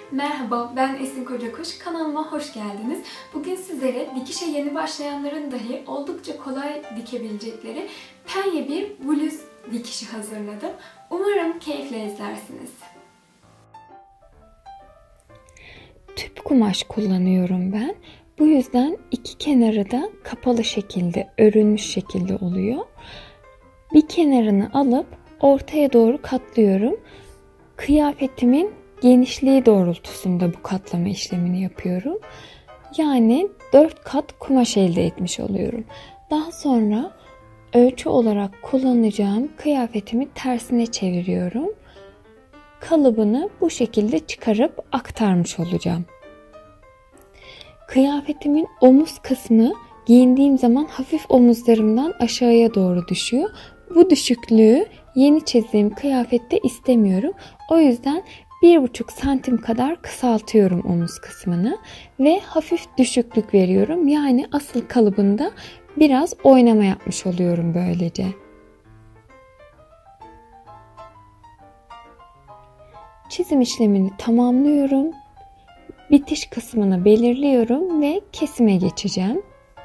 Merhaba, ben Esin Kocakuş. Kanalıma hoş geldiniz. Bugün sizlere dikişe yeni başlayanların dahi oldukça kolay dikebilecekleri penye bir bluz dikişi hazırladım. Umarım keyifle izlersiniz. Tüp kumaş kullanıyorum ben. Bu yüzden iki kenarı da kapalı şekilde, örülmüş şekilde oluyor. Bir kenarını alıp ortaya doğru katlıyorum. Kıyafetimin genişliği doğrultusunda bu katlama işlemini yapıyorum. Yani 4 kat kumaş elde etmiş oluyorum. Daha sonra ölçü olarak kullanacağım kıyafetimi tersine çeviriyorum. Kalıbını bu şekilde çıkarıp aktarmış olacağım. Kıyafetimin omuz kısmı giyindiğim zaman hafif omuzlarımdan aşağıya doğru düşüyor. Bu düşüklüğü yeni çizdiğim kıyafette istemiyorum. O yüzden 1,5 santim kadar kısaltıyorum omuz kısmını ve hafif düşüklük veriyorum. Yani asıl kalıbında biraz oynama yapmış oluyorum böylece. Çizim işlemini tamamlıyorum. Bitiş kısmını belirliyorum ve kesime geçeceğim.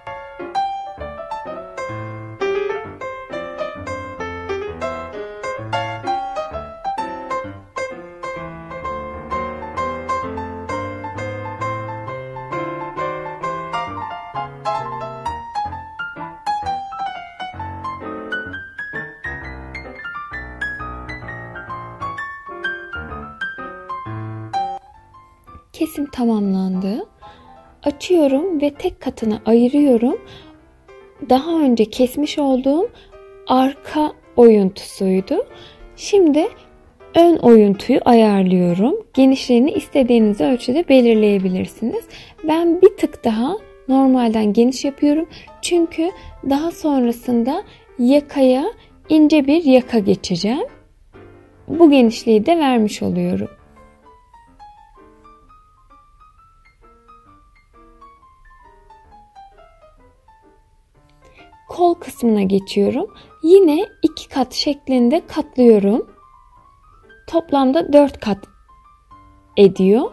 Kesim tamamlandı. Açıyorum ve tek katını ayırıyorum. Daha önce kesmiş olduğum arka oyuntusuydu. Şimdi ön oyuntuyu ayarlıyorum. Genişliğini istediğiniz ölçüde belirleyebilirsiniz. Ben bir tık daha normalden geniş yapıyorum. Çünkü daha sonrasında yakaya ince bir yaka geçeceğim. Bu genişliği de vermiş oluyorum. Kol kısmına geçiyorum. Yine 2 kat şeklinde katlıyorum. Toplamda 4 kat ediyor.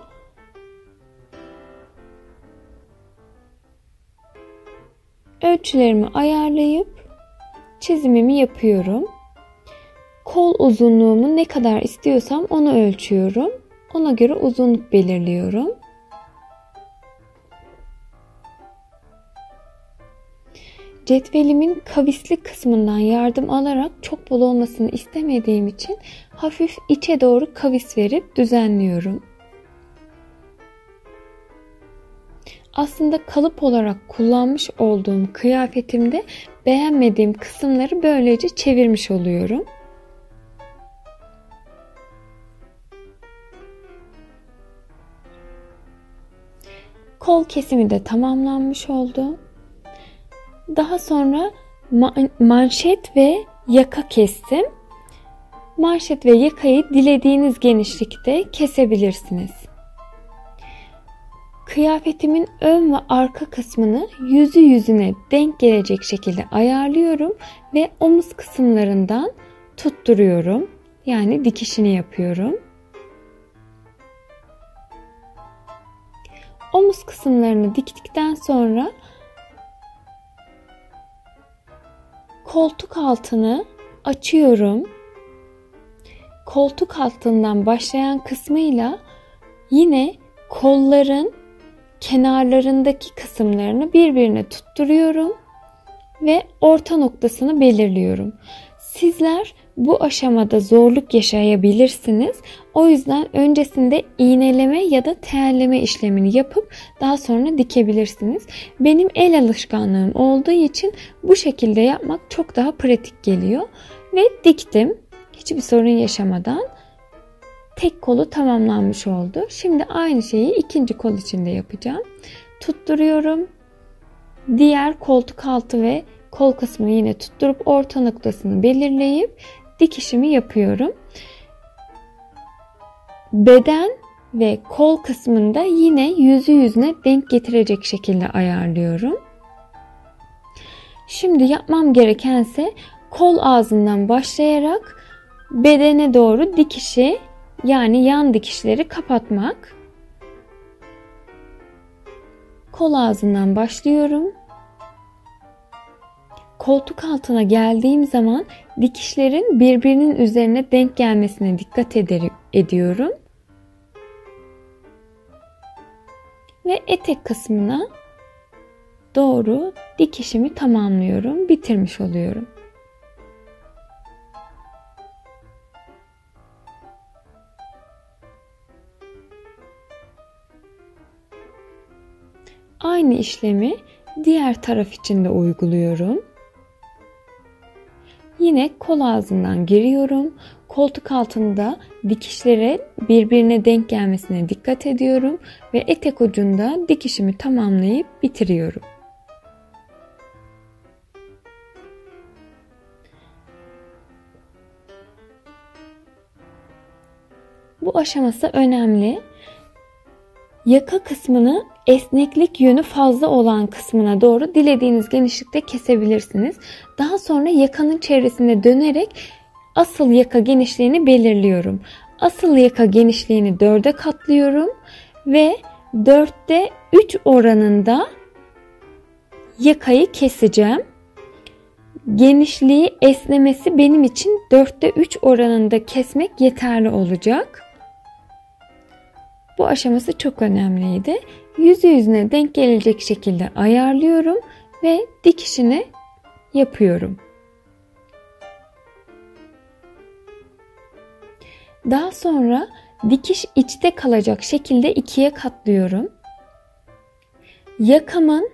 Ölçülerimi ayarlayıp çizimimi yapıyorum. Kol uzunluğumu ne kadar istiyorsam onu ölçüyorum. Ona göre uzunluk belirliyorum. Cetvelimin kavisli kısmından yardım alarak çok bol olmasını istemediğim için hafif içe doğru kavis verip düzenliyorum. Aslında kalıp olarak kullanmış olduğum kıyafetimde beğenmediğim kısımları böylece çevirmiş oluyorum. Kol kesimi de tamamlanmış oldu. Daha sonra manşet ve yaka kestim. Manşet ve yakayı dilediğiniz genişlikte kesebilirsiniz. Kıyafetimin ön ve arka kısmını yüzü yüzüne denk gelecek şekilde ayarlıyorum ve omuz kısımlarından tutturuyorum. Yani dikişini yapıyorum. Omuz kısımlarını diktikten sonra koltuk altını açıyorum. Koltuk altından başlayan kısmıyla yine kolların kenarlarındaki kısımlarını birbirine tutturuyorum ve orta noktasını belirliyorum. Sizler bu aşamada zorluk yaşayabilirsiniz. O yüzden öncesinde iğneleme ya da teyelleme işlemini yapıp daha sonra dikebilirsiniz. Benim el alışkanlığım olduğu için bu şekilde yapmak çok daha pratik geliyor. Ve diktim. Hiçbir sorun yaşamadan tek kolu tamamlanmış oldu. Şimdi aynı şeyi ikinci kol için de yapacağım. Tutturuyorum. Diğer koltuk altı ve kol kısmını yine tutturup orta noktasını belirleyip dikişimi yapıyorum. Beden ve kol kısmında yine yüzü yüzüne denk getirecek şekilde ayarlıyorum. Şimdi yapmam gerekense kol ağzından başlayarak bedene doğru dikişi, yani yan dikişleri kapatmak. kol ağzından başlıyorum. Koltuk altına geldiğim zaman dikişlerin birbirinin üzerine denk gelmesine dikkat ediyorum. Ve etek kısmına doğru dikişimi tamamlıyorum, bitirmiş oluyorum. Aynı işlemi diğer taraf için de uyguluyorum. Yine kol ağzından giriyorum. Koltuk altında dikişlere birbirine denk gelmesine dikkat ediyorum ve etek ucunda dikişimi tamamlayıp bitiriyorum. Bu aşaması önemli. Yaka kısmını esneklik yönü fazla olan kısmına doğru dilediğiniz genişlikte kesebilirsiniz. Daha sonra yakanın çevresine dönerek asıl yaka genişliğini belirliyorum. Asıl yaka genişliğini 4'e katlıyorum ve 4'te 3 oranında yakayı keseceğim. Genişliği esnemesi benim için 4'te 3 oranında kesmek yeterli olacak. Bu aşaması çok önemliydi. Yüzü yüzüne denk gelecek şekilde ayarlıyorum ve dikişini yapıyorum. Daha sonra dikiş içte kalacak şekilde 2'ye katlıyorum. Yakamın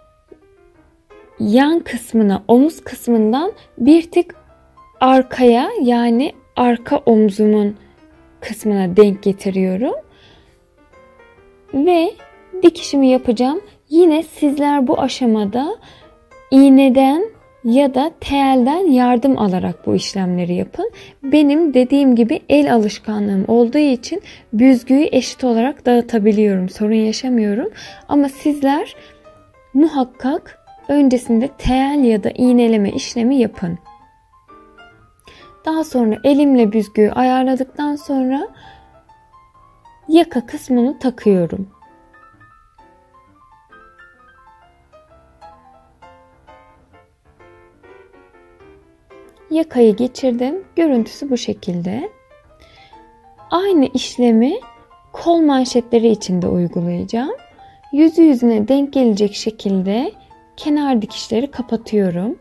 yan kısmına, omuz kısmından bir tık arkaya, yani arka omzumun kısmına denk getiriyorum. Ve dikişimi yapacağım. Yine sizler bu aşamada iğneden ya da telden yardım alarak bu işlemleri yapın. Benim dediğim gibi el alışkanlığım olduğu için büzgüyü eşit olarak dağıtabiliyorum. Sorun yaşamıyorum. Ama sizler muhakkak öncesinde tel ya da iğneleme işlemi yapın. Daha sonra elimle büzgüyü ayarladıktan sonra yaka kısmını takıyorum. Yakayı geçirdim. Görüntüsü bu şekilde. Aynı işlemi kol manşetleri için de uygulayacağım. Yüzü yüzüne denk gelecek şekilde kenar dikişleri kapatıyorum.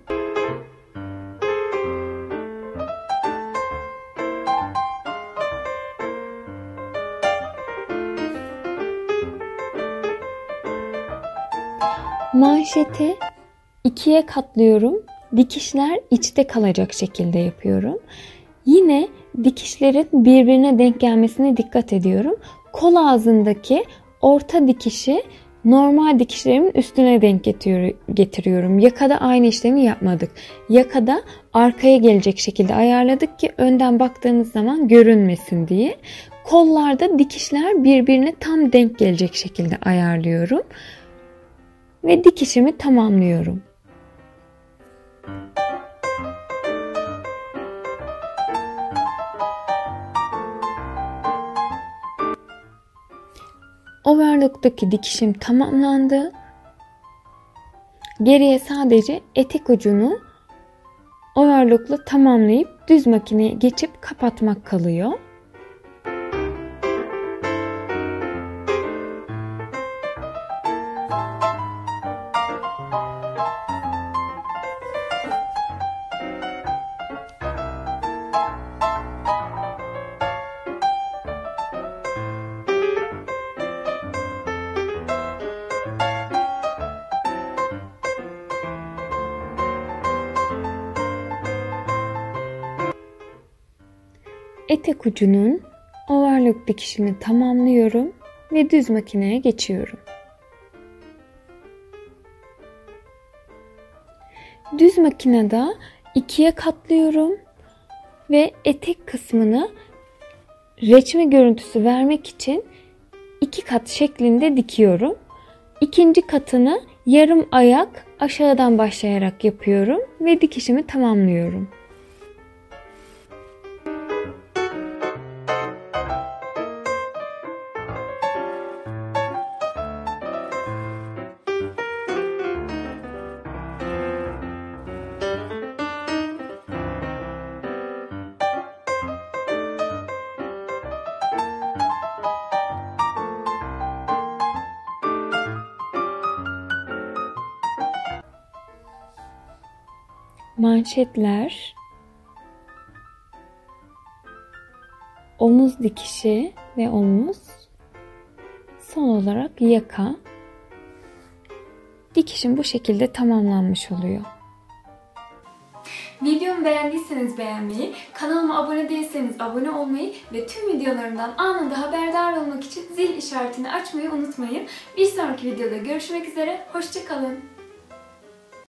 Manşeti 2'ye katlıyorum. Dikişler içte kalacak şekilde yapıyorum. Yine dikişlerin birbirine denk gelmesine dikkat ediyorum. Kol ağzındaki orta dikişi normal dikişlerimin üstüne denk getiriyorum. Yakada aynı işlemi yapmadık. Yakada arkaya gelecek şekilde ayarladık ki önden baktığımız zaman görünmesin diye. Kollarda dikişler birbirine tam denk gelecek şekilde ayarlıyorum. Ve dikişimi tamamlıyorum. Overlock'taki dikişim tamamlandı. Geriye sadece etek ucunu overlock'la tamamlayıp düz makineye geçip kapatmak kalıyor. Etek ucunun overlock dikişini tamamlıyorum ve düz makineye geçiyorum. Düz makinede 2'ye katlıyorum ve etek kısmını reçme görüntüsü vermek için 2 kat şeklinde dikiyorum. İkinci katını yarım ayak aşağıdan başlayarak yapıyorum ve dikişimi tamamlıyorum. manşetler, omuz dikişi ve omuz, son olarak yaka. Dikişim bu şekilde tamamlanmış oluyor. Videomu beğendiyseniz beğenmeyi, kanalıma abone değilseniz abone olmayı ve tüm videolarımdan anında haberdar olmak için zil işaretini açmayı unutmayın. Bir sonraki videoda görüşmek üzere, hoşça kalın.